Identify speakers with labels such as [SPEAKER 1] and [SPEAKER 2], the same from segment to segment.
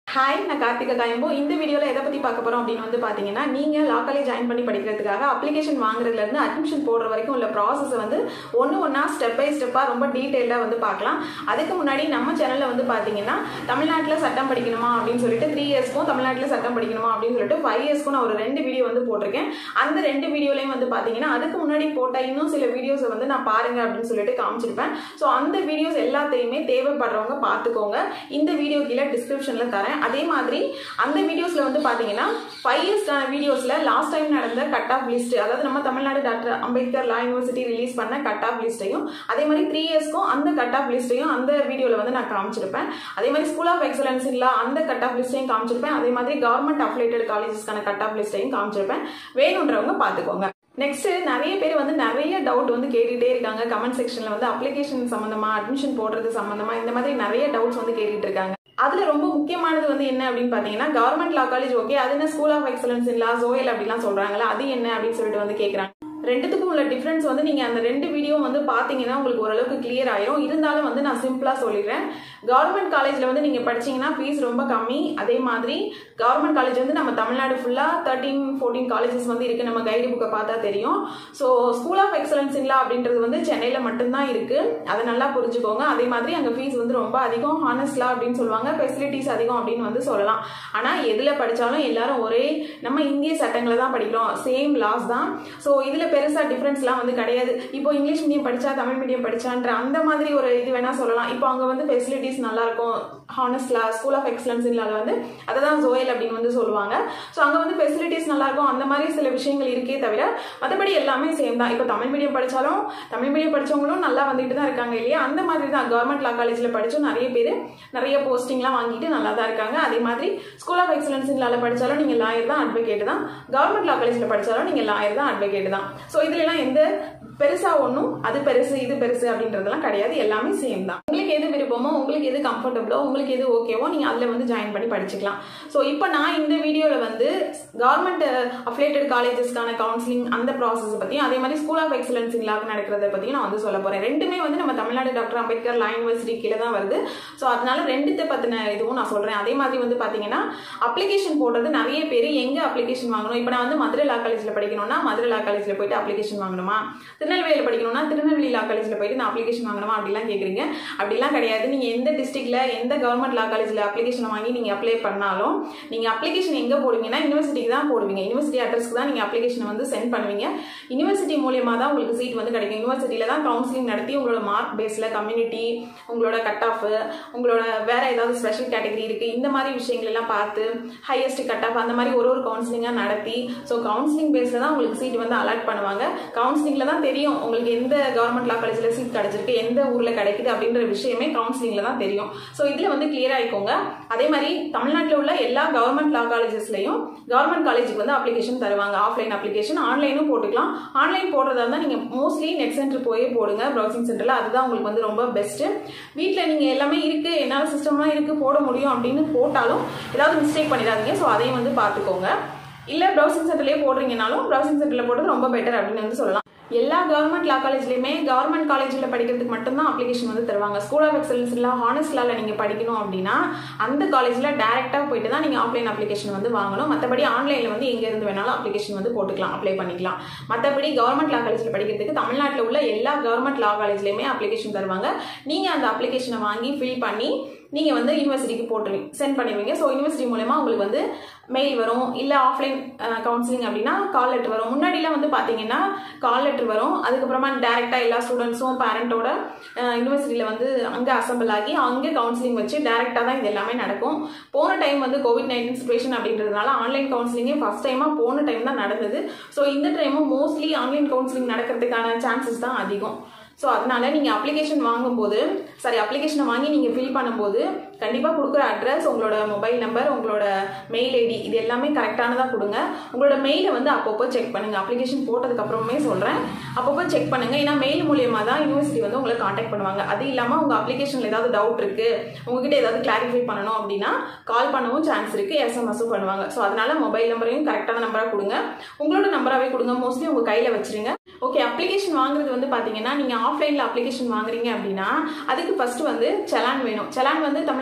[SPEAKER 1] Hi, நான் கார்த்திகா காயம்போ. இந்த வீடியோவில் எதை பற்றி பார்க்க போகிறோம் அப்படின்னு வந்து பார்த்தீங்கன்னா, நீங்கள் லா காலேஜ் ஜாயின் பண்ணி படிக்கிறதுக்காக அப்ளிகேஷன் வாங்குறதுலேருந்து அட்மிஷன் போடுற வரைக்கும் உள்ள ப்ராசஸை வந்து ஒன்றா ஸ்டெப் பை ஸ்டெப்பாக ரொம்ப டீட்டெயிலாக வந்து பார்க்கலாம். அதுக்கு முன்னாடி நம்ம சேனலில் வந்து பார்த்தீங்கன்னா, தமிழ்நாட்டில் சட்டம் படிக்கணுமா அப்படின்னு சொல்லிட்டு 3 இயர்ஸ்க்கும் தமிழ்நாட்டில் சட்டம் படிக்கணுமா அப்படின்னு சொல்லிட்டு 5 இயர்ஸ்க்கும் நான் ஒரு 2 வீடியோ வந்து போட்டிருக்கேன். அந்த 2 வீடியோலையும் வந்து பார்த்தீங்கன்னா, அதுக்கு முன்னாடி போட்ட இன்னும் சில வீடியோஸை வந்து நான் பாருங்க அப்படின்னு சொல்லிட்டு காமிச்சிருப்பேன். ஸோ அந்த வீடியோஸ் எல்லாத்தையுமே தேவைப்படுறவங்க பார்த்துக்கோங்க. இந்த வீடியோ கீழே டிஸ்கிரிப்ஷனில் தரேன். அதே மாதிரி அந்த வீடியோஸ்ல வந்து பாத்தீங்கன்னா 5 இயர்ஸ்க்கான வீடியோஸ்ல லாஸ்ட் டைம் நடந்த கட் ஆஃப் லிஸ்ட், அதாவது நம்ம Tamil Nadu doctor Ambedkar law university release பண்ண கட் ஆஃப் லிஸ்ட்டையும், அதே மாதிரி 3 இயர்ஸ்க்கும் அந்த கட் ஆஃப் லிஸ்ட்டையும் அந்த வீடியோல வந்து நான் காமிச்சிருப்பேன். அதே மாதிரி ஸ்கூல் ஆஃப் எக்ஸலன்ஸ் இல்ல அந்த கட் ஆஃப் லிஸ்ட்டையும் காமிச்சிருப்பேன். அதே மாதிரி கவர்மெண்ட் அஃபிலியேட்டட் காலேஜஸ்க்கான கட் ஆஃப் லிஸ்ட்டையும் காமிச்சிருப்பேன். வேணுன்றவங்க பாத்துக்கோங்க. நெக்ஸ்ட், நிறைய பேர் வந்து நிறைய டவுட் வந்து கேட்டுட்டே இருக்காங்க. கமெண்ட் செக்ஷன்ல வந்து அப்ளிகேஷன் சம்பந்தமா, அட்மிஷன் போடுறது சம்பந்தமா இந்த மாதிரி நிறைய டவுட்ஸ் வந்து கேட்டுட்டு இருக்காங்க. அதுல ரொம்ப முக்கியமானது வந்து என்ன அப்படின்னு பாத்தீங்கன்னா, கவர்மெண்ட் லா காலேஜ் ஓகே, அது என்ன ஸ்கூல் ஆஃப் எக்ஸலன்ஸ் இல்ல ஜோயல் அப்படிலாம் சொல்றாங்களா, அது என்ன அப்படின்னு சொல்லிட்டு வந்து கேக்குறாங்க. ரெண்டுத்துக்கும் உள்ள டிஃபரன்ஸ் வந்து நீங்க அந்த 2 வீடியோ வந்து பாத்தீங்கன்னா உங்களுக்கு ஓரளவுக்கு கிளியர் ஆயிரும். இருந்தாலும் வந்து நான் சிம்பிளா சொல்லிடுறேன். கவர்மெண்ட் காலேஜ்ல வந்து நீங்க படிச்சீங்கன்னா ஃபீஸ் ரொம்ப கம்மி. அதே மாதிரி கவர்மெண்ட் காலேஜ் வந்து நம்ம தமிழ்நாடு ஃபுல்லா 13-14 காலேஜஸ் வந்து இருக்கு. நம்ம கைடு புக்கை பார்த்தா தெரியும். ஸோ ஸ்கூல் ஆஃப் எக்ஸலன்ஸ் இல்ல அப்படின்றது வந்து சென்னையில மட்டும்தான் இருக்கு. அதை நல்லா புரிஞ்சுக்கோங்க. அதே மாதிரி அங்க ஃபீஸ் வந்து ரொம்ப அதிகம். ஹானஸ்ட் லா அப்படின்னு சொல்லுவாங்க, ஃபெசிலிட்டிஸ் அதிகம் அப்படின்னு வந்து சொல்லலாம். ஆனா எதுல படிச்சாலும் எல்லாரும் ஒரே நம்ம இந்திய சட்டங்களை தான் படிக்கிறோம், சேம் லாஸ் தான். ஸோ இதுல பெருசா டிஃபரன்ஸ்லாம் வந்து கிடையாது. இப்போ இங்கிலீஷ் மீடியம் படிச்சா தமிழ் மீடியம் படிச்சான்ற அந்த மாதிரி ஒரு இது வேணா சொல்லலாம். இப்போ அங்க வந்து ஃபெசிலிட்டிஸ் நல்லா இருக்கும். Honest law, school of excellence வந்து அதான் ஜோயல் அப்படின்னு வந்து சொல்லுவாங்க. ஸோ அங்க வந்து ஃபெசிலிட்டிஸ் நல்லா இருக்கும். அந்த மாதிரி சில விஷயங்கள் இருக்கே தவிர மற்றபடி எல்லாமே சேம் தான். இப்போ தமிழ் மீடியம் படிச்சாலும் தமிழ் மீடியம் படிச்சவங்களும் நல்லா வந்துட்டு தான் இருக்காங்க இல்லையா. அந்த மாதிரி தான் கவர்மெண்ட் லா காலேஜ்ல படிச்சும் நிறைய பேர் நிறைய போஸ்டிங்லாம் வாங்கிட்டு நல்லா தான் இருக்காங்க. அதே மாதிரி ஸ்கூல் ஆஃப் எக்ஸலன்ஸ் படிச்சாலும் நீங்க லாயர் தான், அட்வொகேட் தான். கவர்மெண்ட் லா காலேஜ்ல படிச்சாலும் நீங்க லாயர் தான், அட்வொகேட் தான். ஸோ இதுல எல்லாம் எந்த பெருசா ஒன்றும் அது பெருசு இது பெருசு அப்படின்றதெல்லாம் கிடையாது. எல்லாமே சேம் தான். உங்களுக்கு எது விருப்பமோ, உங்களுக்கு எது கம்ஃபர்டபுளோ, உங்களுக்கு எது ஓகேவோ நீங்க அதுல வந்து ஜாயின் பண்ணி படிச்சுக்கலாம். ஸோ இப்போ நான் இந்த வீடியோல வந்து கவர்மெண்ட் அஃபிலியேட்டட் காலேஜஸ்க்கான கவுன்சிலிங் அந்த ப்ராசஸ் பத்தியும், அதே மாதிரி ஸ்கூல் ஆஃப் எக்ஸலன்ஸ் இல்லாக நடக்கிறத பத்தியும் நான் வந்து சொல்ல போறேன். ரெண்டுமே வந்து நம்ம Tamil Nadu doctor Ambedkar law university கீழே தான் வருது. ஸோ அதனால ரெண்டுத்தை பத்தின இதுவும் நான் சொல்றேன். அதே மாதிரி வந்து பாத்தீங்கன்னா, அப்ளிகேஷன் போடுறது நிறைய பேர் எங்க அப்ளிகேஷன் வாங்கணும். இப்போ நான் வந்து மதுரை லா காலேஜ்ல படிக்கணும்னா மதுரை லா காலேஜ்ல போயிட்டு அப்ளிகேஷன் வாங்கணுமா, திருநெல்வேலியில் படிக்கணும்னா திருநெல்வேலி லா காலேஜ்ல போயிட்டு நான் அப்ளிகேஷன் வாங்கணுமா அப்படிலாம் கேட்குறீங்க. அப்படிலாம் கிடையாது. நீங்க எந்த டிஸ்ட்ரிக்ட்ல எந்த கவர்மெண்ட் லா காலேஜ்ல அப்ளிகேஷன் வாங்கி நீங்க அப்ளை பண்ணாலும் நீங்க அப்ளிகேஷன் எங்க போடுவீங்கன்னா யூனிவர்சிட்டிக்கு தான் போடுவீங்க. யூனிவர்சிட்டி அட்ரஸ்க்கு தான் நீங்க அப்ளிகேஷன் வந்து சென்ட் பண்ணுவீங்க. யூனிவர்சிட்டி மூலியமா தான் உங்களுக்கு சீட் வந்து கிடைக்கும். யூனிவர்சிட்டியில தான் கவுன்சிலிங் நடத்தி உங்களோட மார்க் பேஸ்ல கம்யூனிட்டி, உங்களோட கட் ஆஃப், உங்களோட வேற ஏதாவது ஸ்பெஷல் கேட்டகரி இருக்கு இந்த மாதிரி விஷயங்கள் எல்லாம் பார்த்து ஹையஸ்ட் கட் ஆஃப் அந்த மாதிரி ஒரு கவுன்சிலிங்கா நடத்தி, ஸோ கவுன்சிலிங் பேஸ்ல தான் உங்களுக்கு சீட் வந்து அலாட் பண்ணுவாங்க. கவுன்சிலிங்ல தான் தெரியும் உங்களுக்கு எந்த கவர்மெண்ட் லா காலேஜ்ல சீட் கிடைச்சிருக்கு, எந்த ஊர்ல கிடைக்குது அப்படின்ற விஷயமே கவுன்சிலிங்ல தான் தெரியும். ஸோ இதுல வந்து கிளியர் ஆயிக்கோங்க. அதே மாதிரி தமிழ்நாட்டில் உள்ள எல்லா கவர்மெண்ட் லா காலேஜஸ்லயும் கவர்மெண்ட் காலேஜுக்கு வந்து அப்ளிகேஷன் தருவாங்க. ஆஃப்லைன் அப்ளிகேஷன், ஆன்லைனும் போட்டுக்கலாம். ஆன்லைன் போடுறதா இருந்தால் நீங்க மோஸ்ட்லி நெட் சென்டர் போய் போடுங்க, ப்ரௌசிங் சென்டர்ல. அதுதான் உங்களுக்கு வந்து ரொம்ப பெஸ்ட். வீட்டில் நீங்க எல்லாமே இருக்கு, என்னால சிஸ்டம்லாம் இருக்கு போட முடியும் அப்படின்னு போட்டாலும் ஏதாவது மிஸ்டேக் பண்ணிடாதீங்க. ஸோ அதையும் வந்து பார்த்துக்கோங்க. இல்ல ப்ரௌசிங் சென்டர்லயே போடுறீங்கனாலும் ப்ரௌசிங் சென்டர்ல போடுறது ரொம்ப பெட்டர் அப்படின்னு வந்து சொல்லலாம். எல்லா கவர்மெண்ட் லா காலேஜ்லயுமே கவர்மெண்ட் காலேஜில் படிக்கிறதுக்கு மட்டும்தான் அப்ளிகேஷன் வந்து தருவாங்க. ஸ்கூல் ஆஃப் எக்ஸலன்ஸ் இல்ல ஹானஸ்ட் லால நீங்க படிக்கணும் அப்படின்னா அந்த காலேஜ்ல டைரக்டா போயிட்டு தான் நீங்க ஆஃப்லைன் அப்ளிகேஷன் வந்து வாங்கணும். மற்றபடி ஆன்லைன்ல வந்து எங்க இருந்து வேணாலும் அப்ளிகேஷன் வந்து போட்டுக்கலாம், அப்ளை பண்ணிக்கலாம். மற்றபடி கவர்மெண்ட் லா காலேஜ்ல படிக்கிறதுக்கு தமிழ்நாட்டில் உள்ள எல்லா கவர்மெண்ட் லா காலேஜ்லயுமே அப்ளிகேஷன் தருவாங்க. நீங்க அந்த அப்ளிகேஷனை வாங்கி ஃபில் பண்ணி நீங்க வந்து யூனிவர்சிட்டிக்கு போட்டுருவீங்க, சென்ட் பண்ணிடுவீங்க. ஸோ யூனிவர்சிட்டி மூலமா உங்களுக்கு வந்து மெயில் வரும். இல்ல ஆஃப்லைன் கவுன்சிலிங் அப்படின்னா கால் லெட்டர் வரும். முன்னாடிலாம் வந்து பாத்தீங்கன்னா கால் லெட்டர் வரும். அதுக்கப்புறமா டைரக்டா எல்லா ஸ்டூடெண்ட்ஸும் பேரண்டோட யூனிவர்சிட்டியில வந்து அங்க அசம்பிள் ஆகி அங்கே கவுன்சிலிங் வச்சு டைரக்டா தான் இது எல்லாமே நடக்கும். போன டைம் வந்து COVID-19 சிச்சுவேஷன் அப்படின்றதுனால ஆன்லைன் கவுன்சிலிங்கே ஃபர்ஸ்ட் டைமா போன டைம் தான் நடந்தது. ஸோ இந்த டைமும் மோஸ்ட்லி ஆன்லைன் கவுன்சிலிங் நடக்கிறதுக்கான சான்சஸ் தான் அதிகம். ஸோ அதனால நீங்கள் அப்ளிகேஷன் வாங்கும்போது, அப்ளிகேஷனை வாங்கி நீங்கள் ஃபில் பண்ணும்போது கண்டிப்பாக கொடுக்குற அட்ரஸ், உங்களோட மொபைல் நம்பர், உங்களோட மெயில் ஐடி இது எல்லாமே கரெக்டானதாக கொடுங்க. உங்களோட மெயிலை வந்து அப்பப்போ செக் பண்ணுங்க. அப்ளிகேஷன் போட்டதுக்கு அப்புறமே சொல்கிறேன், அப்பப்போ செக் பண்ணுங்க. ஏன்னா மெயில் மூலியமாக தான் யூனிவர்சிட்டி வந்து உங்களை காண்டாக்ட் பண்ணுவாங்க. அது இல்லாமல் உங்கள் அப்ளிகேஷனில் ஏதாவது டவுட் இருக்கு, உங்ககிட்ட ஏதாவது கிளாரிஃபை பண்ணணும் அப்படின்னா கால் பண்ணவும் சான்ஸ் இருக்கு, எஸ்எம்எஸும் பண்ணுவாங்க. ஸோ அதனால மொபைல் நம்பரையும் கரெக்டான நம்பராக கொடுங்க, உங்களோட நம்பராகவே கொடுங்க. மோஸ்ட்லி உங்கள் கையில் வச்சிருங்க. ஓகே, அப்ளிகேஷன் வாங்குறது வந்து பாத்தீங்கன்னா நீங்க ஆஃப்லைன்ல அப்ளிகேஷன் வாங்குறீங்க அப்படின்னா அதுக்கு ஃபர்ஸ்ட் வந்து செலான் வேணும். செலான் வந்து தமிழ்நாடு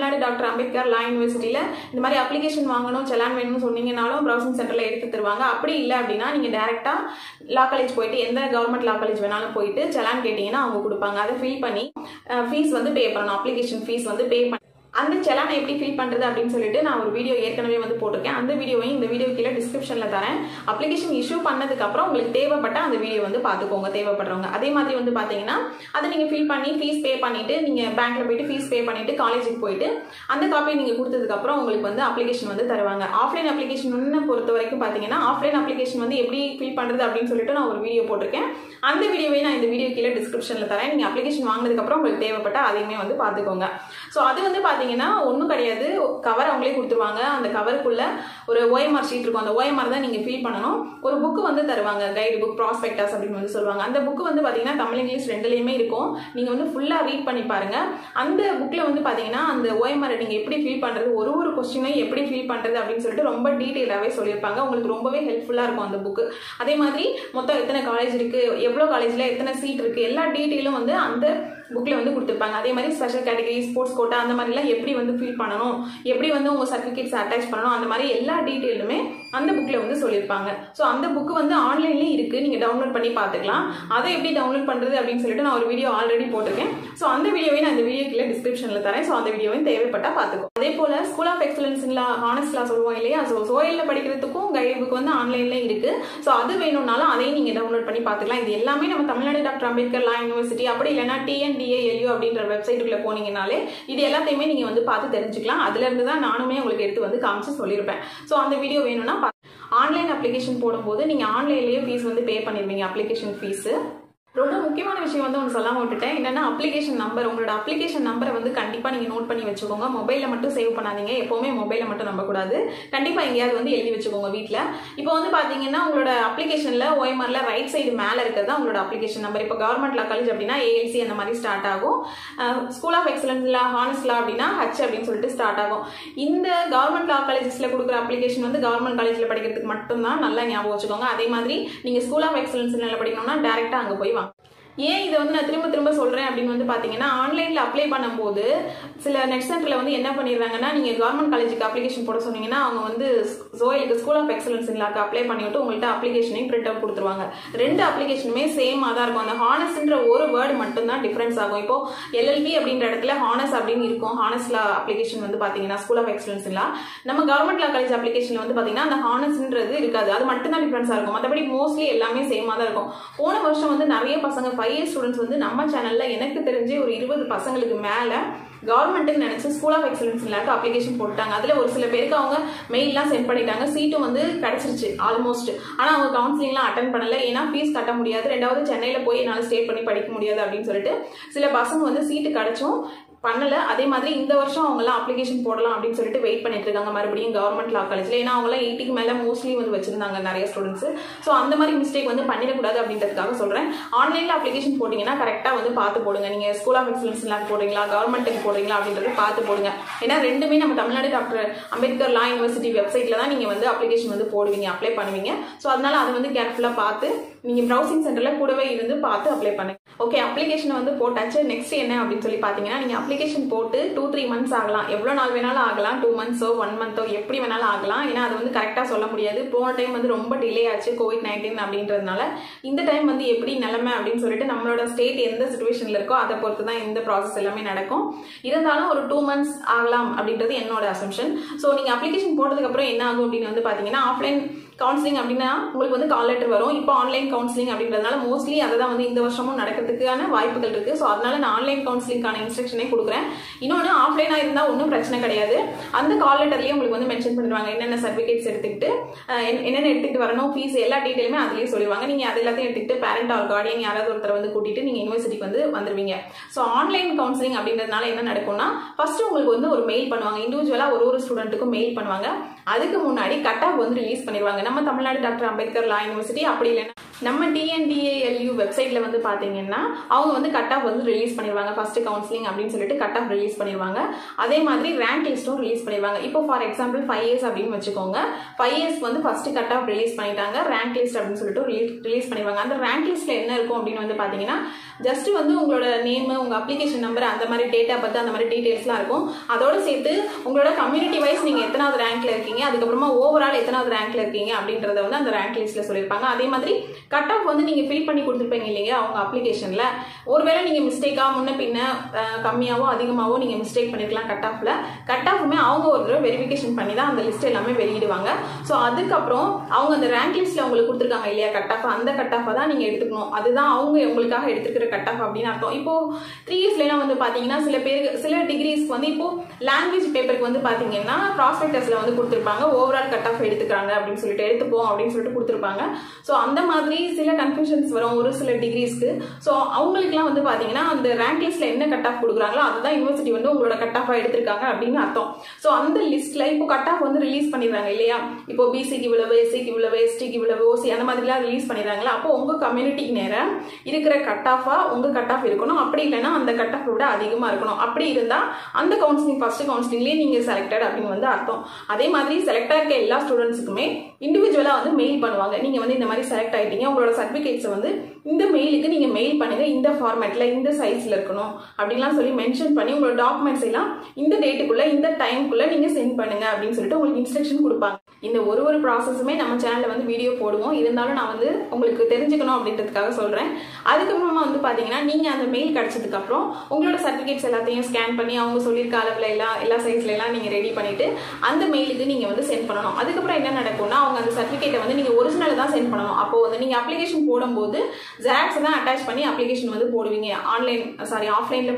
[SPEAKER 1] தமிழ்நாடு டாக்டர் அம்பேத்கர் லா யூனிவர்சிட்டியில் இந்த மாதிரி அப்ளிகேஷன் வாங்கணும் செலான் வேணும்னு சொன்னீங்கனாலும் ப்ரௌசிங் சென்டரில் எடுத்து தருவாங்க. அப்படி இல்லை அப்படின்னா நீங்கள் டேரெக்டாக லா காலேஜ் போயிட்டு எந்த கவர்மெண்ட் லா காலேஜ் வேணாலும் போயிட்டு செலான் கேட்டிங்கன்னா அவங்க கொடுப்பாங்க. அதை ஃபில் பண்ணி ஃபீஸ் வந்து பே பண்ணணும். அப்ளிகேஷன் ஃபீஸ் வந்து பே பண்ணி அந்த செலானை எப்படி ஃபில் பண்ணுறது அப்படின்னு சொல்லிட்டு நான் ஒரு வீடியோ ஏற்கனவே வந்து போட்டிருக்கேன். அந்த வீடியோவையும் இந்த வீடியோ கீழே டிஸ்கிரிப்ஷனில் தரேன். அப்ளிகேஷன் இஷ்யூ பண்ணதுக்கப்புறம் உங்களுக்கு தேவைப்பட்ட அந்த வீடியோ வந்து பார்த்துக்கோங்க தேவைப்படுறவங்க. அதே மாதிரி வந்து பார்த்தீங்கன்னா அதை நீங்கள் ஃபில் பண்ணி ஃபீஸ் பே பண்ணிவிட்டு நீங்கள் பேங்க்கில் போயிட்டு ஃபீஸ் பே பண்ணிவிட்டு காலேஜுக்கு போயிட்டு அந்த காப்பியை நீங்கள் கொடுத்ததுக்கப்புறம் உங்களுக்கு வந்து அப்ளிகேஷன் வந்து தருவாங்க. ஆஃப்லைன் அப்ளிகேஷன் பொறுத்த வரைக்கும் பார்த்தீங்கன்னா ஆஃப்லைன் அப்ளிகேஷன் வந்து எப்படி ஃபில் பண்ணுறது அப்படின்னு சொல்லிட்டு நான் ஒரு வீடியோ போட்டிருக்கேன். அந்த வீடியோவை நான் இந்த வீடியோ கீழே டிஸ்கிரிப்ஷனில் தரேன். நீங்கள் அப்ளிகேஷன் வாங்கினதுக்கப்புறம் உங்களுக்கு தேவைப்பட்ட அதையுமே வந்து பார்த்துக்கோங்க. ஸோ அது வந்து பார்த்தீங்கன்னா ஒன்றும் கிடையாது. கவர் அவங்களே கொடுத்துருவாங்க. அந்த கவருக்குள்ள ஒரு OMR ஷீட் இருக்கும். அந்த OMR தான் நீங்கள் ஃபில் பண்ணணும். ஒரு புக்கு வந்து தருவாங்க, கைடு புக், ப்ராஸ்பெக்டஸ் அப்படின்னு வந்து சொல்லுவாங்க. அந்த புக்கு வந்து பார்த்தீங்கன்னா தமிழ் இங்கிலீஷ் ரெண்டுலேயுமே இருக்கும். நீங்கள் வந்து ஃபுல்லாக ரீட் பண்ணி பாருங்க. அந்த புக்கில் வந்து பார்த்தீங்கன்னா அந்த OMR நீங்கள் எப்படி ஃபில் பண்ணுறது, ஒரு கொஸ்டினையும் எப்படி ஃபில் பண்ணுறது அப்படின்னு சொல்லிட்டு ரொம்ப டீட்டெயிலாகவே சொல்லியிருப்பாங்க. உங்களுக்கு ரொம்பவே ஹெல்ப்ஃபுல்லாக இருக்கும் அந்த புக்கு. அதே மாதிரி மொத்தம் எத்தனை காலேஜ் இருக்குது, எவ்வளோ காலேஜில் எத்தனை சீட் இருக்குது, எல்லா டீட்டெயிலும் வந்து அந்த புக்கில் வந்து கொடுத்துருப்பாங்க. அதே மாதிரி ஸ்பெஷல் கேட்டகரி, ஸ்போர்ட்ஸ் கோட்டா அந்த மாதிரிலாம் எப்படி வந்து ஃபில் பண்ணணும், எப்படி வந்து உங்கள் சர்டிஃபிகேட்ஸ் அட்டாச் பண்ணணும், அந்த மாதிரி எல்லா டீட்டெயிலுமே அந்த புக்கில் வந்து சொல்லியிருப்பாங்க. ஸோ அந்த புக்கு வந்து ஆன்லைன்லேயும் இருக்குது, நீங்கள் டவுன்லோட் பண்ணி பார்த்துக்கலாம். அதை எப்படி டவுன்லோட் பண்ணுறது அப்படின்னு சொல்லிட்டு நான் ஒரு வீடியோ ஆல்ரெடி போட்டிருக்கேன். ஸோ அந்த வீடியோவை நான் இந்த வீடியோ கீழே டிஸ்கிரிப்ஷனில் தரேன். ஸோ அந்த வீடியோவையும் தேவைப்பட்டால் பார்த்துக்கோ. அதே போல் ஸ்கூல் ஆஃப் எக்ஸலன்ஸ்லாம் ஹானஸ்ட்லாம் சொல்லுவோம் இல்லையா, ஸோ சோயலில் படிக்கிறதுக்கும் கைடு புக் வந்து ஆன்லைன்லேயும் இருக்குது. ஸோ அது வேணும்னாலும் அதையும் நீங்கள் டவுன்லோட் பண்ணி பார்த்துக்கலாம். இது எல்லாமே நம்ம Tamil Nadu doctor Ambedkar law university அப்படி இல்லைன்னா TNDALU அப்படின்ற வெப்சைட்டுக்குள்ள போனீங்கனாலே இது எல்லாத்தையுமே நீங்க வந்து பார்த்து தெரிஞ்சுக்கலாம். அதுல இருந்து தான் நானுமே உங்களுக்கு எடுத்து வந்து காமிச்சு சொல்லியிருப்பேன். ஸோ அந்த வீடியோ வேணும்னா ஆன்லைன் அப்ளிகேஷன் போடும்போது நீங்க ஆன்லைன்லேயே ஃபீஸ் வந்து பே பண்ணிருவீங்க. அப்ளிகேஷன் ஃபீஸ் ரொம்ப முக்கியமான விஷயம் வந்து ஒன்று சொல்லாமல் விட்டுட்டேன். என்னன்னா அப்ளிகேஷன் நம்பர், உங்களோட அப்ளிகேஷன் நம்பரை வந்து கண்டிப்பாக நீங்கள் நோட் பண்ணி வச்சுக்கோங்க. மொபைலில் மட்டும் சேவ் பண்ணாதீங்க. எப்போவுமே மொபைலில் மட்டும் நம்பக்கூடாது. கண்டிப்பாக எங்கேயாவது வந்து எழுதி வச்சுக்கோங்க வீட்டில். இப்போ வந்து பார்த்தீங்கன்னா உங்களோட அப்ளிகேஷனில் OMRல ரைட் சைடு மேலே இருக்கிறது தான் உங்களோட அப்ளிகேஷன் நம்பர். இப்போ கவர்மெண்ட் லா காலேஜ் அப்படின்னா ALC அந்த மாதிரி ஸ்டார்ட் ஆகும். School of excellence law, honest law அப்படின்னா H அப்படின்னு சொல்லிட்டு ஸ்டார்ட் ஆகும். இந்த கவர்மெண்ட் லா காலேஜஸில் கொடுக்குற அப்ளிகேஷன் வந்து கவர்மெண்ட் காலேஜில் படிக்கிறதுக்கு மட்டும்தான், நல்லா ஞாபகம் வச்சுக்கோங்க. அதே மாதிரி நீங்கள் ஸ்கூல் ஆஃப் எக்ஸலன்ஸ்ல படிக்கணும்னா டேரெக்டாக அங்கே போய் வாங்க. ஏன் இதை வந்து நான் திரும்ப சொல்கிறேன் அப்படின்னு வந்து பார்த்தீங்கன்னா ஆன்லைனில் அப்ளை பண்ணும்போது சில நெட் சென்டரில் வந்து என்ன பண்ணிடுறாங்கன்னா நீங்கள் கவர்மெண்ட் காலேஜுக்கு அப்ளிகேஷன் போட சொன்னீங்கன்னா அவங்க வந்து சோயலுக்கு ஸ்கூல் ஆஃப் எக்ஸலன்ஸ் இல்லாக்கு அப்ளை பண்ணிவிட்டு உங்கள்கிட்ட அப்ளிகேஷனையும் பிரிண்ட் அவுட் கொடுத்துருவாங்க. ரெண்டு அப்ளிகேஷனுமே சேமாக தான் இருக்கும். அந்த ஹானஸ்ன்ற ஒரு வேர்டு மட்டும்தான் டிஃப்ரென்ஸ் ஆகும். இப்போ LLB அப்படின்ற இடத்துல ஹானஸ் அப்படின்னு இருக்கும். ஹானஸ் லா அப்ளிகேஷன் வந்து பார்த்தீங்கன்னா ஸ்கூல் ஆஃப் எக்ஸலன்ஸ் இல்லா, நம்ம கவர்மெண்ட் லா காலேஜ் அப்ளிகேஷன் வந்து பார்த்தீங்கன்னா அந்த ஹானஸ்ன்றது இருக்காது. அது மட்டும்தான் டிஃப்ரென்ஸாக இருக்கும். மற்றபடி மோஸ்ட்லி எல்லாமே சேமாக தான் இருக்கும். போன வருஷம் வந்து நிறைய பசங்க 5 இயர் ஸ்டூடெண்ட்ஸ் வந்து நம்ம சேனல்ல எனக்கு தெரிஞ்சு ஒரு 20 பசங்களுக்கு மேல கவர்மெண்ட்னு நினைச்சு ஸ்கூல் ஆஃப் எக்ஸலன்ஸ் இல்லாக்கு அப்ளிகேஷன் போட்டாங்க. அதுல ஒரு சில பேருக்கு அவங்க மெயிலாம் சென்ட் பண்ணிட்டாங்க. சீட்டும் வந்து கிடைச்சிருச்சு ஆல்மோஸ்ட். ஆனா அவங்க கவுன்சிலிங்லாம் அட்டன் பண்ணல. ஏன்னா ஃபீஸ் கட்ட முடியாது, ரெண்டாவது சென்னையில போய் என்னால் ஸ்டே பண்ணி படிக்க முடியாது அப்படின்னு சொல்லிட்டு சில பசங்க வந்து சீட்டு கிடைச்சும் பண்ணல. அதே மாதிரி இந்த வருஷம் அவங்கலாம் அப்ளிகேஷன் போடலாம் அப்படின்னு சொல்லிட்டு வெயிட் பண்ணிட்டு இருக்காங்க மறுபடியும் கவர்மெண்ட் லா காலேஜ்ல. ஏன்னா அவங்களாம் 80க்கு மேல மோஸ்ட்லி வந்து வச்சிருந்தாங்க நிறைய ஸ்டூடெண்ட்ஸ். ஸோ அந்த மாதிரி மிஸ்டேக் வந்து பண்ணிடக்கூடாது அப்படின்றதுக்காக சொல்றேன். ஆன்லைன்ல அப்ளிகேஷன் போட்டீங்கன்னா கரெக்டா வந்து பார்த்து போடுங்க. நீங்க ஸ்கூல் ஆஃப் எக்ஸலன்ஸ் போடுறீங்களா, கவர்மெண்ட்டுக்கு போடுறீங்களா அப்படின்றத பார்த்து போடுங்க. ஏன்னா ரெண்டுமே நம்ம Tamil Nadu doctor Ambedkar law university வெப்சைட்ல தான் நீங்க வந்து அப்ளிகேஷன் வந்து போடுவீங்க, அப்ளை பண்ணுவீங்க. ஸோ அதனால அதை வந்து கேர்ஃபுல்லா பார்த்து நீங்க ப்ரௌசிங் சென்டர்ல கூடவே இருந்து பார்த்து அப்ளை பண்ணுங்க. ஓகே, அப்ளிகேஷனை வந்து போட்டாச்சு. நெக்ஸ்ட் என்ன அப்படின்னு சொல்லி பாத்தீங்கன்னா நீங்க அப்ளிகேஷன் போட்டு 2-3 மந்த்ஸ் ஆகலாம், எவ்வளவு நாள் வேணாலும் ஆகலாம், 2 மந்த்ஸோ 1 மந்த்தோ எப்படி வேணாலும் ஆகலாம். ஏன்னா அது வந்து கரெக்டா சொல்ல முடியாது. போன டைம் வந்து ரொம்ப டிலே ஆச்சு COVID-19 அப்படின்றதுனால. இந்த டைம் வந்து எப்படி நிலைமை அப்படின்னு சொல்லிட்டு நம்மளோட ஸ்டேட் எந்த சிச்சுவேஷன்ல இருக்கோ அதை பொறுத்து தான் இந்த ப்ராசஸ் எல்லாமே நடக்கும். இருந்தாலும் ஒரு 2 மந்த்ஸ் ஆகலாம் அப்படின்றது என்னோட அசம்ஷன். ஸோ நீங்க அப்ளிகேஷன் போட்டதுக்கு அப்புறம் என்ன ஆகும் அப்படின்னு வந்து பாத்தீங்கன்னா ஆஃப்லைன் கவுன்சிலிங் அப்படின்னா உங்களுக்கு வந்து கால் லெட்டர் வரும். இப்போ ஆன்லைன் கவுன்சிலிங் அப்படின்றதுனால மோஸ்ட்லி அதை தான் வந்து இந்த வருஷமும் நடக்கிறதுக்கான வாய்ப்புகள் இருக்கு. ஸோ அதனால நான் ஆன்லைன் கவுன்சிலிங்கான இன்ஸ்ட்ரக்ஷனே கொடுக்குறேன். இன்னொன்று ஆஃப்லைனாக இருந்தால் ஒன்றும் பிரச்சனை கிடையாது. அந்த கால் லெட்டர்லேயே உங்களுக்கு வந்து மென்ஷன் பண்ணிடுவாங்க என்னென்ன சர்டிஃபிகேட்ஸ் எடுத்துக்கிட்டு என்னென்ன எடுத்துக்கிட்டு வரணும், ஃபீஸ் எல்லா டீட்டெயிலுமே அதுலேயே சொல்லிடுவாங்க. நீங்கள் அது எல்லாத்தையும் எடுத்துக்கிட்டு பேரண்ட் ஆர் கார்டியன் யாராவது ஒருத்தர் வந்து கூட்டிட்டு நீங்கள் யூனிவர்சிட்டிக்கு வந்து வந்துருவீங்க. ஸோ ஆன்லைன் கவுன்சிலிங் அப்படின்றதுனால என்ன நடக்கும்னா ஃபர்ஸ்ட் உங்களுக்கு வந்து ஒரு மெயில் பண்ணுவாங்க. இண்டிவிஜுவலாக ஒரு ஸ்டூடெண்ட்டுக்கும் மெயில் பண்ணுவாங்க. அதுக்கு முன்னாடி கட் ஆஃப் வந்து ரிலீஸ் பண்ணிடுவாங்க. நம்ம Tamil Nadu doctor Ambedkar law university அப்படி இல்லைன்னா நம்ம TNDALU வெப்சைட்ல வந்து பாத்தீங்கன்னா அவங்க வந்து கட் ஆஃப் வந்து ரிலீஸ் பண்ணிடுவாங்க. ஃபர்ஸ்ட் கவுன்சிலிங் அப்படின்னு சொல்லிட்டு கட் ஆஃப் ரிலீஸ் பண்ணிடுவாங்க. அதே மாதிரி ரேங்க் லிஸ்ட்டும் ரிலீஸ் பண்ணிடுவாங்க. இப்போ ஃபார் எக்ஸாம்பிள் 5 இயர்ஸ் அப்படின்னு வச்சுக்கோங்க. 5 இயர்ஸ்க்கு வந்து ஃபர்ஸ்ட் கட் ஆஃப் ரிலீஸ் பண்ணிட்டாங்க. ரேங்க் லிஸ்ட் அப்படின்னு சொல்லிட்டு ரிலீஸ் பண்ணிடுவாங்க. அந்த ரேங்க் லிஸ்ட்ல என்ன இருக்கும் அப்படின்னு வந்து பாத்தீங்கன்னா ஜஸ்ட் வந்து உங்களோட நேம், உங்க அப்ளிகேஷன் நம்பர், அந்த மாதிரி டேட்டா பத்தி அந்த மாதிரி டீடைல்ஸ்லாம் இருக்கும். அதோட சேர்த்து உங்களோட கம்யூனிட்டி வைஸ் நீங்க எத்தனாவது ரேங்க்ல இருக்கீங்க, அதுக்கப்புறமா ஓவரால் எத்தனாவது ரேங்க்ல இருக்கீங்க அப்படின்றத வந்து அந்த ரேங்க் லிஸ்ட்ல சொல்லியிருப்பாங்க. அதே மாதிரி கட் ஆஃப் வந்து நீங்க ஃபில் பண்ணி கொடுத்துருப்பீங்க இல்லையா அவங்க அப்ளிகேஷன்ல. ஒருவேளை நீங்க மிஸ்டேக்கா முன்ன பின்ன கம்மியாவோ அதிகமாவோ நீங்க மிஸ்டேக் பண்ணிருக்கலாம் கட் ஆஃப்ல. கட் ஆஃப்மே அவங்க ஒரு தடவை வெரிஃபிகேஷன் பண்ணி தான் அந்த லிஸ்ட் எல்லாமே வெளியிடுவாங்க. ஸோ அதுக்கப்புறம் அவங்க அந்த ரேங்க் லிஸ்ட்ல உங்களுக்கு கொடுத்துருக்காங்க இல்லையா கட் ஆஃப், அந்த கட் ஆஃப் தான் நீங்க எடுத்துக்கணும். அதுதான் அவங்க உங்களுக்காக எடுத்துக்கிற கட் ஆஃப் அப்படின்னு அர்த்தம். இப்போ 3 இயர்ஸ்லாம் வந்து பாத்தீங்கன்னா சில டிகிரிஸ்க்கு வந்து இப்போ லாங்குவேஜ் பேப்பருக்கு வந்து பாத்தீங்கன்னா ப்ராஸ்பெக்டஸ்ல வந்து கொடுத்துருப்பாங்க ஓவரால் கட் ஆஃப் எடுத்துக்கிறாங்க அப்படின்னு சொல்லிட்டு எடுத்துப்போம் அப்படின்னு சொல்லிட்டு கொடுத்துருப்பாங்க. ஸோ அந்த மாதிரி சில கன்ஃபியூஷன்ஸ் வரும் ஒரு சில டிகிரிஸ்க்கு. ஸோ அவங்களுக்குலாம் வந்து பாத்தீங்கன்னா அந்த ரேங்க் லிஸ்ட்ல என்ன கட் ஆஃப் கொடுக்குறாங்களோ அதுதான் யூனிவர்சிட்டி வந்து உங்களோட கட் ஆஃபா எடுத்திருக்காங்க அப்படின்னு அர்த்தம். ஸோ அந்த லிஸ்ட்ல இப்போ கட் ஆஃப் வந்து ரிலீஸ் பண்ணிடுறாங்க இல்லையா. இப்போ பிசிக்கு இவ்வளவு, எஸ்சிக்கு இவ்வளவு, எஸ்டிக்கு இவ்வளவு, ஓசி அந்த மாதிரிலாம் ரிலீஸ் பண்ணிடுறாங்களா. அப்போ உங்க கம்யூனிட்டிக்கு நேரம் இருக்கிற கட் ஆஃபா உங்க கட் ஆஃப் இருக்கணும். அப்படி இல்லைன்னா அந்த கட் ஆஃப் விட அதிகமா இருக்கணும். அப்படி இருந்தா அந்த கவுன்சிலிங் ஃபர்ஸ்ட் கவுன்சிலிங்லேயே நீங்க செலக்டட் அப்படின்னு வந்து அர்த்தம். அதே மாதிரி செலக்ட் ஆகிற எல்லா ஸ்டூடெண்ட்ஸுக்குமே இண்டிவிஜுவலா வந்து மெயில் பண்ணுவாங்க. நீங்க வந்து இந்த மாதிரி செலக்ட் ஆயிட்டீங்க, உங்களோட சர்டிபிகேட்ஸ் வந்து இந்த மெயிலுக்கு நீங்க மெயில் பண்ணுங்க, இந்த ஃபார்மேட்ல இந்த சைஸ்ல இருக்கணும் அப்படின்லாம் சொல்லி மென்ஷன் பண்ணி உங்களோட டாக்குமெண்ட்ஸ் எல்லாம் இந்த டேட்டுக்குள்ள இந்த டைம்குள்ள நீங்க சென்ட் பண்ணுங்க அப்படின்னு சொல்லிட்டு உங்களுக்கு இன்ஸ்ட்ரக்ஷன் கொடுப்பாங்க. இந்த ஒரு ப்ராசஸுமே நம்ம சேனல்ல வந்து வீடியோ போடுவோம். இருந்தாலும் நான் வந்து உங்களுக்கு தெரிஞ்சுக்கணும் அப்படின்றதுக்காக சொல்றேன். அதுக்கப்புறமா வந்து பாத்தீங்கன்னா நீங்க அந்த மெயில் கிடைச்சதுக்கு அப்புறம் உங்களோட சர்டிபிகேட்ஸ் எல்லாத்தையும் ஸ்கேன் பண்ணி அவங்க சொல்லியிருக்க அளவுல எல்லா சைஸ்ல எல்லாம் நீங்க ரெடி பண்ணிட்டு அந்த மெயிலுக்கு நீங்க வந்து சென்ட் பண்ணணும். அதுக்கப்புறம் என்ன நடக்கும்னா அவங்க அந்த சர்டிபிகேட்டை வந்து நீங்க ஒரிஜினல் தான் சென்ட் பண்ணணும். அப்போ வந்து நீங்க அப்ளிகேஷன் போடும்போது ஜெராக்ஸ் தான் அட்டாச் பண்ணி அப்ளிகேஷன் வந்து போடுவீங்க. ஆஃப்லைன்ல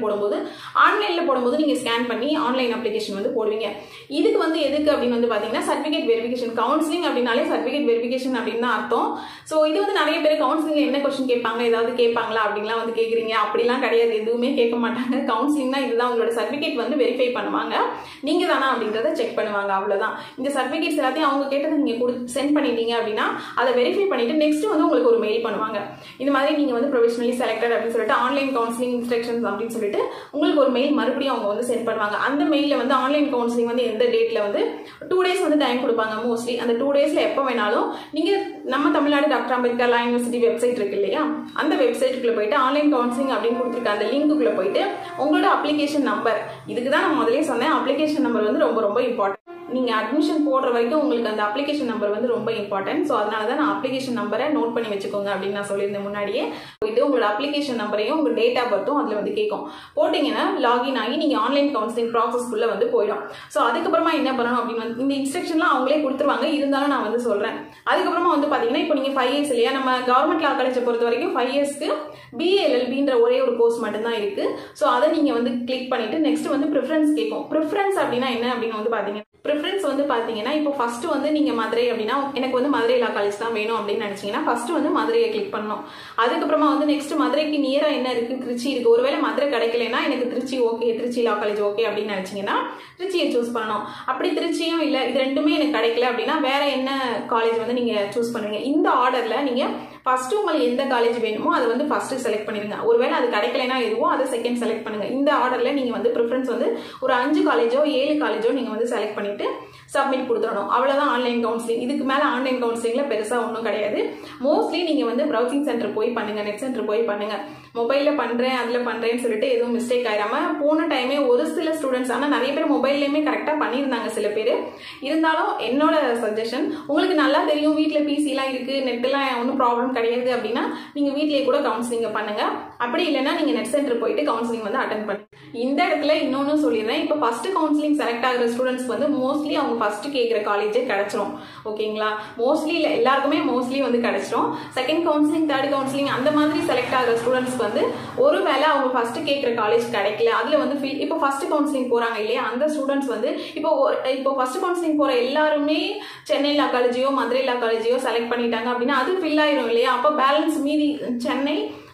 [SPEAKER 1] போடும்போது நீங்க ஸ்கேன் பண்ணி ஆன்லைன் அப்ளிகேஷன் வந்து போடுவீங்க. இதுக்கு வந்து எதுக்கு அப்படின்னு வந்து பாத்தீங்கன்னா சர்டிபிகேட் வெரிஃபிகேஷன். கவுன்சிலிங் அப்படின்னாலே சர்டிபிகேட் வெரிஃபிகேஷன் அப்படின்னு தான் அர்த்தம். ஸோ இது வந்து நிறைய பேர் கவுன்சிலிங் என்ன கொஸ்டின் கேட்பாங்க, ஏதாவது கேட்பாங்களா அப்படின்லாம் வந்து கேட்குறீங்க. அப்படிலாம் கிடையாது, எதுவுமே கேட்க மாட்டாங்க. கவுன்சிலிங்னா இதுதான், உங்களோட சர்டிபிகேட் வந்து வெரிஃபை பண்ணுவாங்க, நீங்க தானா அப்படின்றத செக் பண்ணுவாங்க, அவ்வளவுதான். இந்த சர்டிபிகேட்ஸ் எல்லாத்தையும் அவங்க கேட்டதை நீங்க சென்ட் பண்ணிட்டீங்க அப்படின்னா அதை வெரிஃபை பண்ணிட்டு நெக்ஸ்ட் வந்து உங்களுக்கு ஒரு மெயில் பண்ணுவாங்க. இந்த மாதிரி நீங்க வந்து ப்ரொவிஷனலி செலக்டட் அப்படின்னு சொல்லிட்டு ஆன்லைன் கவுன்சிலிங் இன்ஸ்ட்ரக்ஷன்ஸ் அப்படின்னு சொல்லிட்டு உங்களுக்கு ஒரு மெயில் மறுபடியும் அவங்க வந்து சென்ட் பண்ணுவாங்க. அந்த மெயில வந்து ஆன்லைன் கவுன்சிலிங் வந்து எந்த டேட்ல வந்து 2 days வந்து டைம் கொடுப்பாங்க மோஸ்ட்லி. அந்த 2 daysல எப்போ வேணாலும் நீங்க நம்ம Tamil Nadu doctor Ambedkar law university website இருக்கு இல்லையா, அந்த வெப்சைட்டுக்குள்ள போயிட்டு ஆன்லைன் கவுன்சிலிங் அப்படின்னு கொடுத்துருக்க அந்த லிங்க்குள்ள போயிட்டு உங்களோட அப்ளிகேஷன் நம்பர், இதுக்கு தான் நான் முதலே சொன்னேன் அப்ளிகேஷன் நம்பர் வந்து ரொம்ப ரொம்ப இம்பார்ட்டன்ட். நீங்க அட்மிஷன் போடுற வரைக்கும் உங்களுக்கு அந்த அப்ளிகேஷன் நம்பர் வந்து ரொம்ப இம்பார்ட்டன்ட். ஸோ அதனாலதான் நான் அப்ளிகேஷன் நம்பரை நோட் பண்ணி வச்சுக்கோங்க அப்படின்னு நான் சொல்லியிருந்தேன் முன்னாடியே. போயிட்டு உங்களோட அப்ளிகேஷன் நம்பரையும் உங்க டேட் ஆஃப் பர்த்தும் அதுல வந்து கேட்கும். போட்டீங்கன்னா லாகின் ஆகி நீங்க ஆன்லைன் கவுன்சிலிங் ப்ராசஸ்க்குள்ள வந்து போயிடும். ஸோ அதுக்கப்புறமா என்ன பண்ணணும் அப்படின்னு வந்து இந்த இன்ஸ்ட்ரக்ஷன்லாம் அவங்களே கொடுத்துருவாங்க, இருந்தாலும் நான் வந்து சொல்றேன். அதுக்கப்புறமா வந்து பாத்தீங்கன்னா இப்போ நீங்க 5 years இல்லையா, நம்ம கவர்மெண்ட் லா காலேஜை பொறுத்த வரைக்கும் 5 yearsக்கு BA-LLBன்ற ஒரே ஒரு கோர்ஸ் மட்டும் தான் இருக்கு. ஸோ அதை நீங்க வந்து கிளிக் பண்ணிட்டு நெக்ஸ்ட் வந்து ப்ரிஃபரன்ஸ் கேட்கும். ப்ரிஃபரன்ஸ் அப்படின்னா என்ன அப்படின்னு வந்து பாத்தீங்கன்னா ப்ரிஃபரன்ஸ் வந்து பாத்தீங்கன்னா இப்போ ஃபர்ஸ்ட் வந்து நீங்க மதுரை அப்படின்னா எனக்கு வந்து மதுரை லா காலேஜ் தான் வேணும் அப்படின்னு நினைச்சீங்கன்னா ஃபர்ஸ்ட் வந்து மதுரையை கிளிக் பண்ணணும். அதுக்கப்புறமா வந்து நெக்ஸ்ட் மதுரைக்கு நியரா என்ன இருக்கு, திருச்சி இருக்கு. ஒருவேளை மதுரை கிடைக்கலன்னா எனக்கு Trichy okay, Trichy law college okay அப்படின்னு நினைச்சீங்கன்னா திருச்சியை சூஸ் பண்ணணும். அப்படி திருச்சியும் இல்ல இது ரெண்டுமே எனக்கு கிடைக்கல அப்படின்னா வேற என்ன காலேஜ் வந்து நீங்க சூஸ் பண்ணுவீங்க. இந்த ஆர்டர்ல நீங்க ஃபர்ஸ்ட் உங்களுக்கு எந்த காலேஜ் வேணுமோ அதை வந்து ஃபர்ஸ்ட் செலக்ட் பண்ணிருங்க. ஒருவேளை அது கிடைக்கலனா எதுவோ அதை செகண்ட் செலக்ட் பண்ணுங்க. இந்த ஆர்டர்ல நீங்க வந்து ப்ரிஃபரன்ஸ் வந்து ஒரு 5 காலேஜோ 7 காலேஜோ நீங்க வந்து செலக்ட் பண்ணிட்டு சப்மிட் கொடுத்துடணும். அவ்வளவுதான் ஆன்லைன் கவுன்சிலிங். இதுக்கு மேல ஆன்லைன் கவுன்சிலிங்ல பெருசா ஒன்றும் கிடையாது. மோஸ்ட்லி நீங்க வந்து ப்ரௌசிங் சென்டர் போய் பண்ணுங்க, நெட் சென்டர் போய் பண்ணுங்க. மொபைல்ல பண்றேன் அதுல பண்றேன்னு சொல்லிட்டு எதுவும் மிஸ்டேக் ஆயிடாம போன டைமே ஒரு சில ஸ்டூடெண்ட்ஸ், ஆனா நிறைய பேர் மொபைல்லையுமே கரெக்டா பண்ணியிருந்தாங்க சில பேர். இருந்தாலும் என்னோட சஜஷன், உங்களுக்கு நல்லா தெரியும் வீட்டுல பிசி எல்லாம் இருக்கு, நெட் எல்லாம் ஒன்றும் ப்ராப்ளம் கிடையாது அப்படின்னா நீங்க வீட்லயே கூட கவுன்சிலிங் பண்ணுங்க. அப்படி இல்லைன்னா நீங்க நெட் சென்டர் போயிட்டு கவுன்சிலிங் வந்து அட்டென்ட் பண்ணுங்க. இந்த இடத்துல இன்னொன்னு சொல்லிடுறேன், இப்போ ஃபர்ஸ்ட் கவுன்சிலிங் செலக்ட் ஆகிற ஸ்டூடெண்ட்ஸ் வந்து மோஸ்ட்லி அவங்க ஃபர்ஸ்ட் கேட்கிற காலேஜே கிடைச்சிரும். ஓகேங்களா, மோஸ்ட்லி இல்லை எல்லாருக்குமே மோஸ்ட்லி வந்து கிடைச்சிரும். செகண்ட் கவுன்சிலிங் தேர்ட் கவுன்சிலிங் அந்த மாதிரி செலக்ட் ஆகிற ஸ்டூடெண்ட்ஸ் வந்து ஒருவேளை அவங்க ஃபர்ஸ்ட் கேட்கிற காலேஜ் கிடைக்கல, அதுல வந்து இப்போ ஃபர்ஸ்ட் கவுன்சிலிங் போறாங்க இல்லையா, அந்த ஸ்டூடெண்ட்ஸ் வந்து இப்போ ஃபர்ஸ்ட் கவுன்சிலிங் போற எல்லாருமே சென்னை லா காலேஜையோ மதுரை லா காலேஜையோ செலக்ட் பண்ணிட்டாங்க அப்படின்னா அது ஃபில் ஆயிரும் இல்லையா. அப்போ பேலன்ஸ் மீதி சென்னை